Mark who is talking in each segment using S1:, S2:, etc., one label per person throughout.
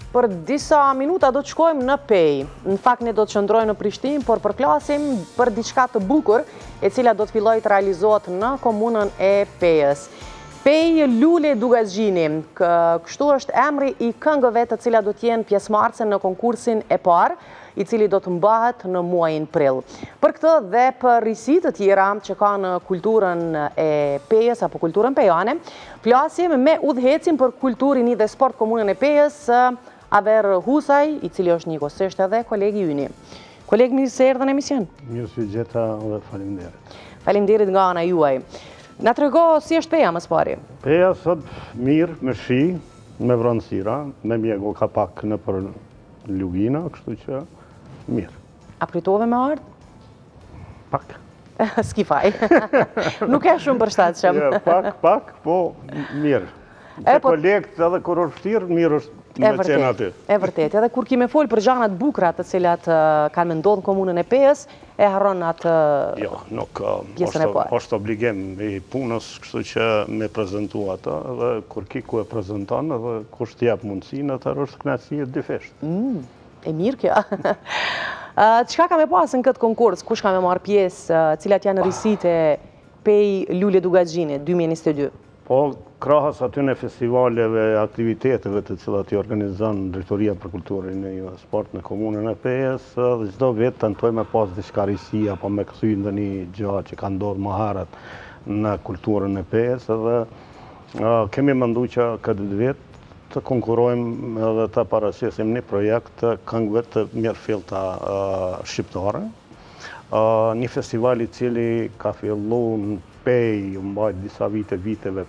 S1: Për disa minuta do të shkojmë në Pejë. Në fakt ne do të qëndrojmë në Prishtinë, por përklasim për diçka të bukur, e cila do të fillojë të realizohet në komunën e Pejës. Peja Lule Dukagjini, kështu është emri i këngëve të cilat do të jenë pjesëmarrëse në konkursin e parë, i cili do të mbahet në muajin prill. Për këtë dhe për risi të tjera që ka në kulturën e Pejës apo kulturën pejane, flasim me udhëhecin për kulturin dhe sport komunën e Pejës, Aver Husaj, i cili është njëkohësisht edhe kolegi yni. Kolegë, mirë se erdhën në emision.
S2: Mirë se gjeta dhe faleminderit.
S1: Faleminderit nga ana juaj. Na trego si është Peja më së pari?
S2: Peja sot mirë, me shi, me vranësira, me mjego ka pak në për lugina, kështu që mirë.
S1: A pritove me ardë?
S2: Pak.
S1: S'ki faj. Nuk e shumë përshtatshëm.
S2: Pak, po mirë. Te kolegët edhe kur është fështirë, mirë është me qenë aty.
S1: E vërtet, edhe kur kime folë për gjanat bukra të cilat kanë me ndodhë në komunën e Pejës, e harron atë pjesën e parë.
S2: Është obligim i punës, kështu që me prezentu atë, edhe kur kiku e prezenton, edhe kur shtjep mundësin, atër është knatësi e difesht.
S1: E mirë kjo. Qka ka me pasë në këtë konkurs? Kush ka me marë pjesë, cilat janë rrisit e Pejë Lule Dukagjini 2022?
S2: Po, krahas aty në festivaleve, aktiviteteve të cilat i organizon Drejtoria për Kulturën e Sport në komunën e Pejës, dhe çdo vit tentoj me pas diçka risi apo me kthy ndonjë gjë që ka ndodhur më herët në kulturën e Pejës, edhe kemi menduar që këtë vit të konkurrojmë edhe të paraqesim një projekt të këngëve të mirëfillta shqiptare. Një festival i cili ka filluar në Pejë, mbajt disa viteve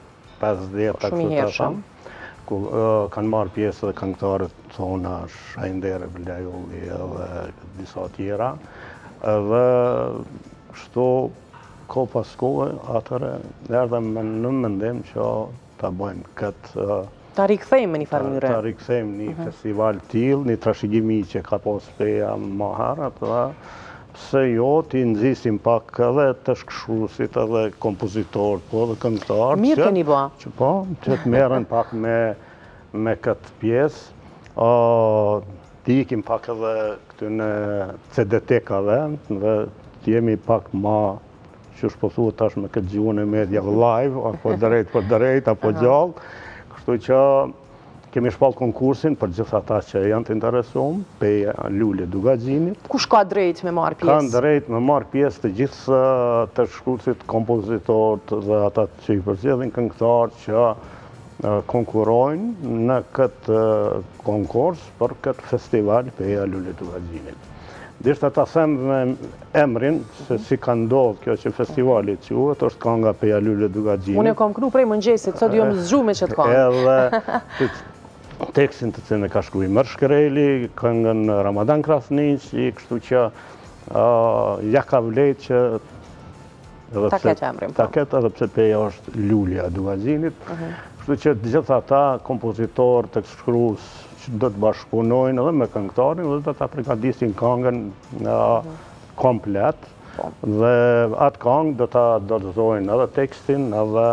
S2: 50 ku kanë marrë pjesë dhe këngëtarët tona, Shajndere, Vlejulli edhe disa tjera. Edhe kështu ko pas kohë, atëre erdhëm në mendim që ta bëjmë këtë...
S1: Ta rikthejmë në një farë mënyrë.
S2: Ta rikthejmë një festival t'il, një trashëgimi që ka pas Peja më herët, dhe pse jo, ti nxisim pak edhe të shkëshuesit edhe kompozitor, po edhe këngëtar.
S1: Mirë keni ba.
S2: Që po, që të merren pak me këtë pjesë. Ti ikim pak edhe këty në CD-tekave, dhe t'jemi pak ma, që është po tash me këtë gjuhën e media live, apo drejt për drejt, apo gjallë. Kështu që kemi shpall konkursin për gjithë ata që janë të interesuar, Peja Lule Dukagjinit.
S1: Kush ka drejt me marrë pjesë?
S2: Kanë drejt me marrë pjesë të gjithë të shkruesit, kompozitorët dhe ata që i përzihen këngëtarë që konkurrojnë në këtë konkurs për këtë festival Peja Lule Dukagjinit. Dishtë ta them me emrin, se si ka ndodhë kjo që festivalit quhet, është kënga Peja Lule Dukagjinit.
S1: Unë e kam kënu prej mëngjesit, sot jo më zgju me që të këngë.
S2: Edhe tekstin të cilën e ka shkruar Mër Shkreli, këngën Ramadan Krasniqi, kështu që ja ka vlejt që
S1: ta ketë emrin.
S2: Ta ketë edhe pse Peja është Lulja Dukagjinit. Kështu që gjithë ata kompozitorë, tekstshkrues që do të bashkëpunojnë edhe me këngëtarin dhe do ta përgatisin këngën komplet. Dhe atë këngë do ta dorëzojnë edhe tekstin, edhe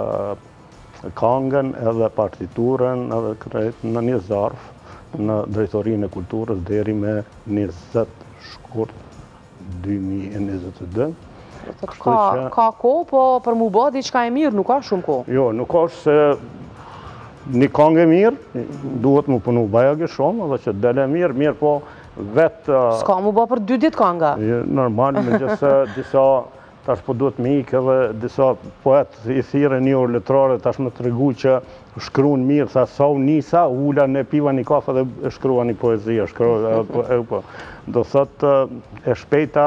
S2: këngën, edhe partiturën, edhe krejt në një zarf në Drejtorinë e Kulturës deri me 20 shkurt 2022.
S1: Ka kohë, po për mu bë diçka e mirë, nuk ka shumë kohë.
S2: Jo, nuk është se një këngë e mirë, duhet mu punu bajage shumë, edhe që dele mirë, po vetë...
S1: S'ka mu bë për 2 ditë kënga?
S2: Normal, me gjithse disa... Tash po duhet me ikë edhe disa poet i thirrë një orë letrare, tash me tregu që shkruan mirë, sa u nisa, ula në piva një kafe dhe shkrua një poezi, do thotë e shpejta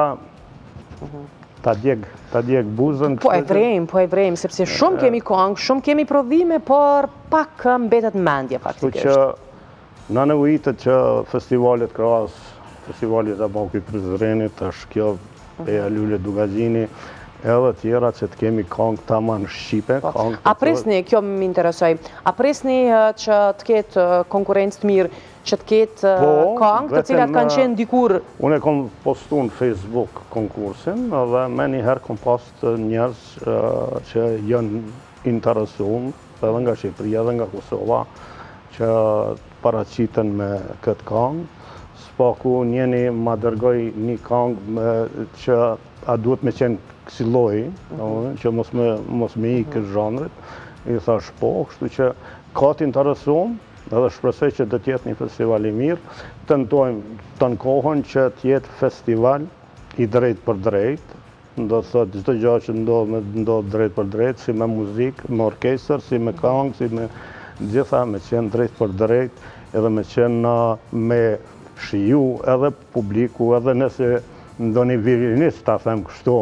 S2: ta djeg buzën.
S1: Po e vrejmë, sepse shumë kemi këngë, shumë kemi prodhime, por pak mbetet në mendje faktikisht.
S2: Kështu që na nevojitët që festivalet krahas, festivalit e Banku i Prizrenit, është kjo Peja Lule Dukagjini, edhe tjera që të kemi këngë tamam shqipe.
S1: A presni, kjo më interesoj, a presni që të ketë konkurencë të mirë, që të ketë këngë të cilat kanë qenë dikur?
S2: Unë e kom postu në Facebook konkursin, edhe me njëherë kom post njerëz që janë interesuar, edhe nga Shqipëria, edhe nga Kosova, që paraqiten me këtë këngë. Spaku njeni ma dërgoj një këngë që a duhet me qenë kësi lloji, që mos me i këtë zhanrit. I thash po, kështu që ka t'interesuar, edhe shpresoj që do t'jetë një festival i mirë. Tentojmë të kohën që t'jetë festival i drejt për drejt, do të thotë çdo gjë që ndodh drejt për drejt, si me muzikë, me orkestër, si me këngë, si me gjitha me qenë drejt për drejt, edhe me qenë me shiju edhe publiku, edhe nëse ndonjë violinist, ta them kështu,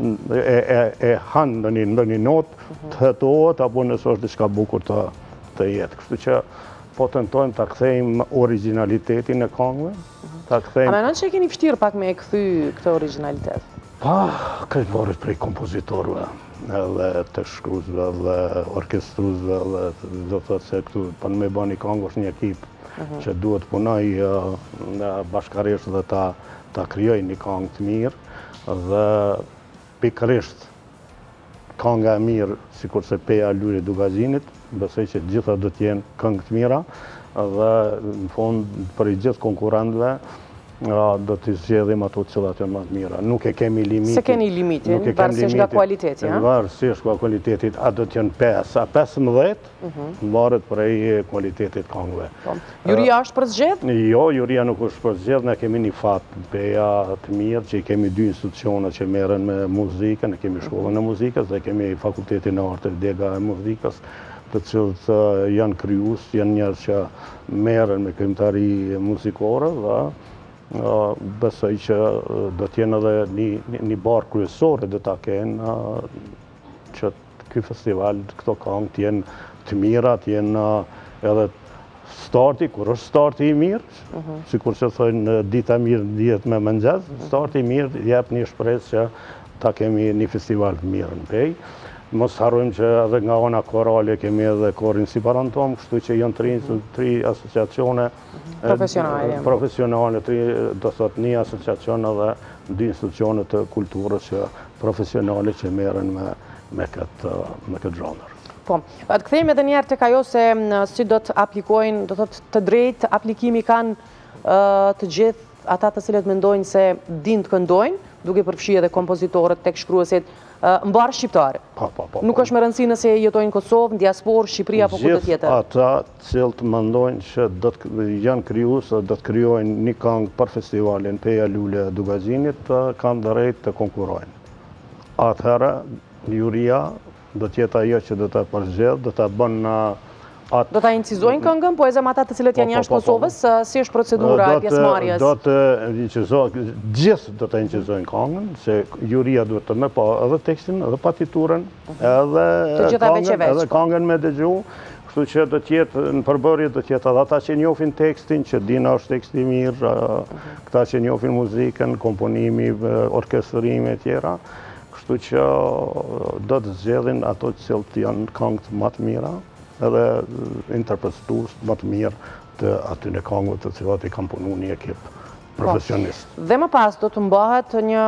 S2: e han ndonjë notë, të hetohet, apo nëse është diçka bukur të jetë. Kështu që po tentojmë ta kthejmë origjinalitetin e këngëve, ta kthejmë.
S1: A mendon se keni vështirë pak me e kthy këtë origjinalitet?
S2: Këtë varet prej kompozitorëve, edhe të shkruesve, dhe orkestruesve, dhe do të thotë se këtu për me bani këngë është një ekip që duhet punoj bashkërisht dhe ta krijoj një këngë të mirë, dhe pikërisht kënga e mirë, sikurse Peja Lule Dukagjinit, besoj që gjitha do të jenë këngë të mira, dhe në fund për i gjithë konkurrentëve do t'i zgjedhim ato të cilat janë më të mira. Nuk e kemi limitin.
S1: Se keni limitin, varësisht nga kualiteti, ja?
S2: Varësisht nga kualitetit, a do t'jenë 5, a 15, mbaret prej kualitetit këngëve.
S1: Juria është për zgjedh?
S2: Jo, juria nuk është për zgjedh, ne kemi një fat Peja të mirë, që i kemi 2 institucione që merren me muzikën, ne kemi shkollën e muzikës dhe kemi fakultetin e arteve dega e muzikës, të cilët janë krijues, janë njerëz që merren me krijimtari muzikore, dhe besoj që do t'jenë edhe një barë kryesore do t'a kenë që ky festival, këto këngë t'jenë të mira, t'jenë edhe starti, kur është starti i mirë, sikur që thojnë dita mirë dihet me mëngjes, starti i mirë jep një shpresë që ta kemi një festival të mirë në Pejë. Mos harrojmë që edhe nga ana korale kemi edhe korin si parantom, kështu që janë 3 asociacione profesionale, do thot një asociacion edhe 2 institucione të kulturës që profesionale që merren me këtë zhanër.
S1: Po, të kthejmë edhe njerë tek ajo se si do të aplikojnë, do thot të drejtë aplikimi kanë të gjithë ata të cilët mendojnë se din të këndojnë, duke përfshi edhe kompozitorët tek shkruesit, mbarë shqiptare. Nuk është me rëndësi nëse jetojnë në Kosovë, në diasporë, Shqipëri apo ku do tjetër.
S2: Gjithë ata cilët mendojnë që janë krijues, do të krijojnë një këngë për festivalin Peja Lule Dukagjinit, kanë drejt të konkurrojnë. Atëherë, juria do të jetë ajo që do ta përzgjedh, do ta bën
S1: do ta incizojnë këngën, po edhe ata të cilët janë jashtë Kosovës, si është procedura e pjesëmarrjes?
S2: Do të incizojnë, gjithë do ta incizojnë këngën, se juria duhet të më pa edhe tekstin, edhe partiturën, edhe këngën me dëgju, kështu që do të jetë në përbërje do të jetë edhe ata që njohin tekstin, që dinë është teksti i mirë, këta që njohin muzikën, komponimi, orkestrimi e tjera, kështu që do të zgjedhin ato që cilët janë këngët më të mira, edhe interpretues më të mirë të atyre këngëve të cilat i kanë punuar një ekip profesionist.
S1: Dhe më pas do të mbahet një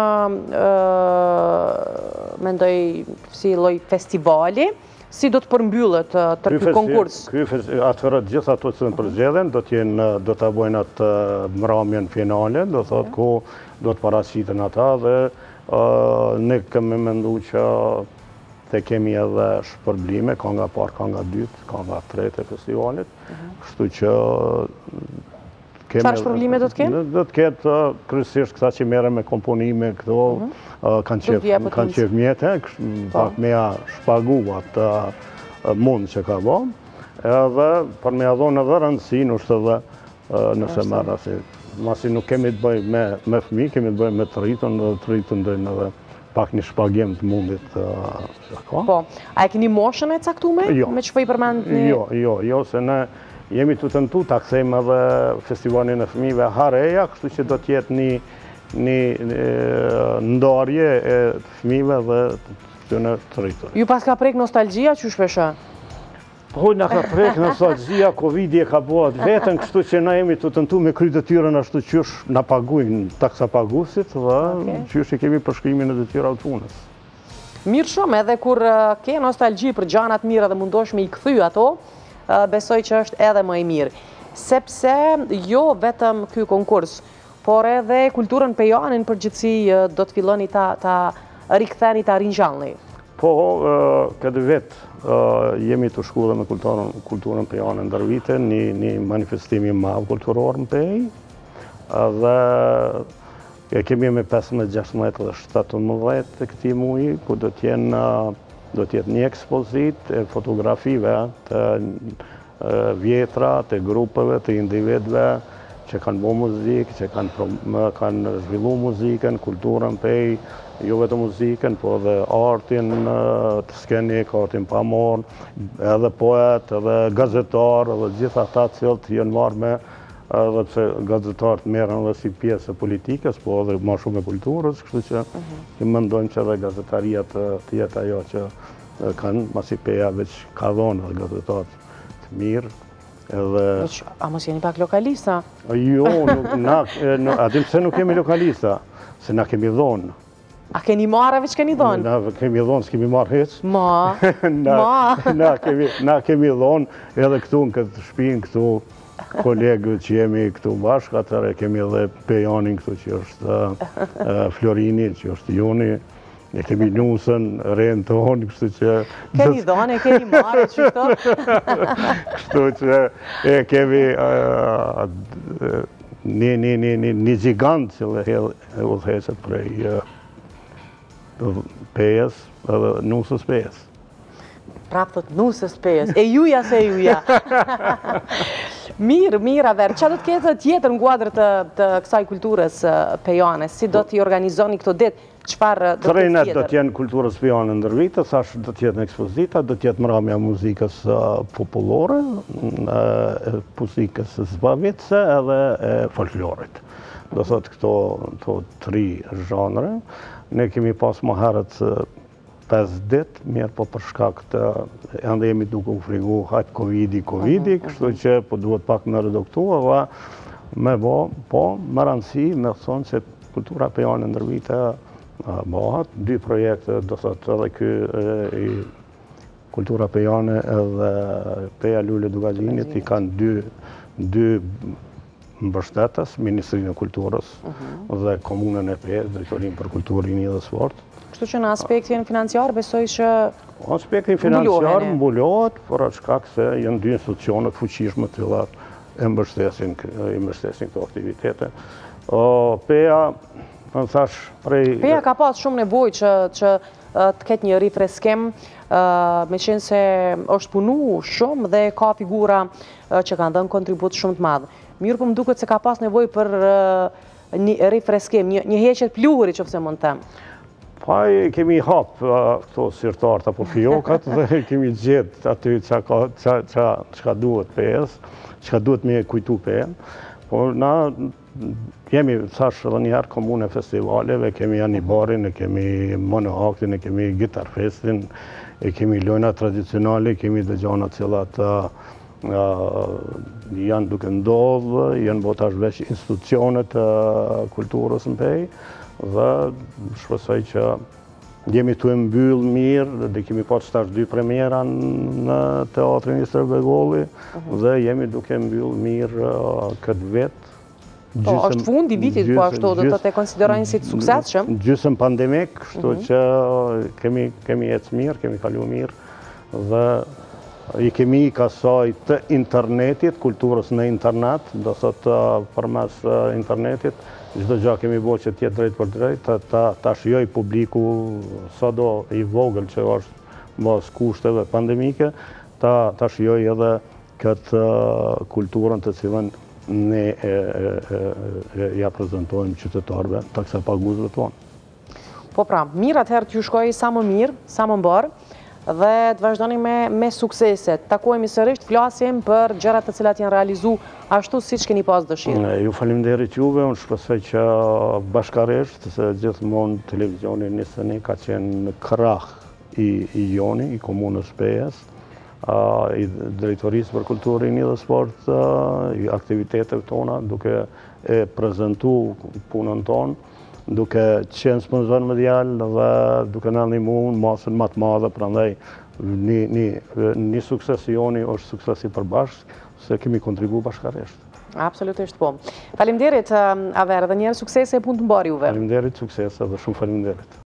S1: mendoj si lloj festivali, si do të përmbyllet ky konkurs?
S2: Atëherë gjithë ato që përzgjedhen do ta bëjnë atë mramjen finale, do thotë ku do të paraqiten ata, dhe ne kemi menduar që te kemi edhe shpërblime, kënga parë, kënga dytë, kënga tretë e festivalit. Kështu që
S1: çfarë shpërblime do të kenë?
S2: Do të ketë kryesisht këta që merren me komponime këto, kanë qef mjete, pak me ja shpagu atë mund që ka bën, edhe për me ja dhënë edhe rëndësinë, është edhe nëse merr asaj. Masi nuk kemi të bëjmë me fëmijë, kemi të bëjmë me të rritën, dhe të rritën dojnë edhe pak një shpagim të mundit.
S1: Po, a e keni moshën e caktuar? Me çfarë i përmend?
S2: Jo, se ne jemi të tentuar ta kthejmë edhe festivalin e fëmijëve hareja, kështu që do të jetë një ndarje e fëmijëve dhe të rritur.
S1: Ju pas ka prek nostalgjia që shpesha?
S2: Po, na ka prek nostalgjia, Covidi e ka bëu vetën, kështu që na jemi të tentuar me kry detyrën ashtu qysh na paguajnë taksa paguesit, dhe qysh i kemi përshkrimin e detyrat punës.
S1: Mirë shumë, edhe kur ke nostalgji për gjanat mira dhe mundosh me i kthy ato, besoj që është edhe më i mirë. Sepse jo vetëm ky konkurs, por edhe kulturën pejanin përgjithësi do të filloni ta riktheni, ta ringjallni.
S2: Po, këtë vetë jemi të shku dhe me kulturën pejanin ndër vite, një manifestimi madh kulturor në Pejë, dhe kemi me 15, 16 dhe 17 të këtij muaji, ku do t'jetë një ekspozit e fotografive të vjetra, të grupeve, të individve që kanë bo muzikë, që kanë zhvillu muzikën, kulturën Pejë, jo vetë muzikën, po edhe artin të skenik, artin pamor, edhe poet, edhe gazetar, edhe gjitha ata cilët janë marrë me, edhe pse gazetarët merren edhe si pjesë e politikës, po edhe ma shumë e kulturës, kështu që mendojmë që edhe gazetaria të jetë ajo që kanë, masi Peja veç ka dhonë edhe gazetarët të mirë.
S1: A mos jeni pak lokalista?
S2: Jo, atim se nuk kemi lokalista, se na kemi dhonë.
S1: A keni marrë, veç keni dhonë?
S2: Na kemi dhonë, s'kemi marrë heq. Na kemi dhonë edhe këtu në këtë shpinë, këtu kolegët që jemi këtu bashkë, atëre kemi edhe Pejanin këtu që është Florini, që është Juni, ne kemi Nusën, rejnë tonë, kështu që...
S1: Keni dhonë, keni marrë, qëto?
S2: Kështu që kemi një gjigant që le udhëheqet prej Pejës, edhe Nusës Pejës.
S1: Prapë thot Nusës Pejës, e juja se juja. Mirë, Aver, që do të ketë tjetër në kuadër të kësaj kulturës pejane? Si do t'i organizoni këto ditë? Çfarë do të ketë tjetër?
S2: Do t'jenë kulturës pejane ndër vite, thash do t'jetë në ekspozita, do t'jetë mramja muzikës popullore, muzikës zbavitëse edhe folklorit. Do thotë këto 3 zhanre. Ne kemi pas më herët 5 ditë, mirë po për shkak të ende jemi duke u frigu hajtë Covidi, kështu që po duhet pak me reduktu, dhe me më rëndësi me thonë që kultura pejane ndër vite bëhat. 2 projekte, do thotë edhe ky kultura pejane edhe Peja Lule Dukagjini, i kanë 2 mbështetës, Ministrinë e Kulturës dhe Komunën e Pejës, Drejtorinë për Kulturë, Rini dhe Sport.
S1: Kështu që në aspektin financiar besoj që
S2: aspektin financiar mbulohet, por atë shkak se janë 2 institucionet fuqishme të cilat e mbështesin këto aktivitete. Peja, më thash prej...
S1: Peja ka pas shumë nevojë që të ketë një rifreskim, me qenë se është punu shumë dhe ka figura që kanë dhënë kontribut shumë të madhë. Mirë po më duket se ka pas nevojë për një rifreskim, një heqet pluhuri që pëse mund të temë.
S2: Pa kemi hapë këto sirtartë apo fiokat dhe kemi gjetë aty që duhet Pejës, që duhet me kujtu Pejën. Por na jemi, thash edhe njëherë, komune festivaleve, kemi Anibarin, kemi Monoaktin, kemi Gitar Festin, kemi lojna tradicionale, kemi dhe gjana cilat janë duke ndodhë, janë botash veç institucionet kulturës në Pejë, dhe shpresoj që jemi të mbyllë mirë, dhe kemi pas tash 2 premiera në Teatrin Istër Begolli, dhe jemi duke mbyllë mirë këtë vetë.
S1: Po, është fundi vitit, po ashtu, do të konsiderojnë si të suksesshëm?
S2: Gjysëm pandemik, kështu që kemi ecë mirë, kemi kalu mirë, dhe i kemi kasaj të internetit, kulturës në internet, do thotë përmes internetit, çdo gjë kemi bërë që tjetë drejt për drejt, ta shijoj publiku sado i vogël që është mbas kushteve pandemike, ta shijoj edhe këtë kulturën të cilën ne ja prezentojmë qytetarëve të kësaj paguesve tonë.
S1: Po pra, mirë atëherë t'ju shkojë sa më mirë, sa më mbarë, dhe të vazhdoni me sukseset. Takojmë sërish, flasim për gjërat të cilat janë realizu ashtu siç keni pas dëshirë.
S2: Ju faleminderit juve, unë shpresoj që bashkarisht, se gjithmonë televizioni Nisëni ka qenë krah i Joni, i komunës Pejës, i drejtorisë për kulturë, Rini dhe Sport, i aktiviteteve tona, duke e prezentu punën tonë, duke qenë sponsor medial dhe duke në ndihmu masën më të madhe, prandaj një suksesioni është suksesi përbashkë, se kemi kontribu bashkaresht.
S1: Absolutisht po. Faleminderit, Aver, dhe njerë suksese e punë të mbarë juve.
S2: Faleminderit, suksese dhe shumë faleminderit.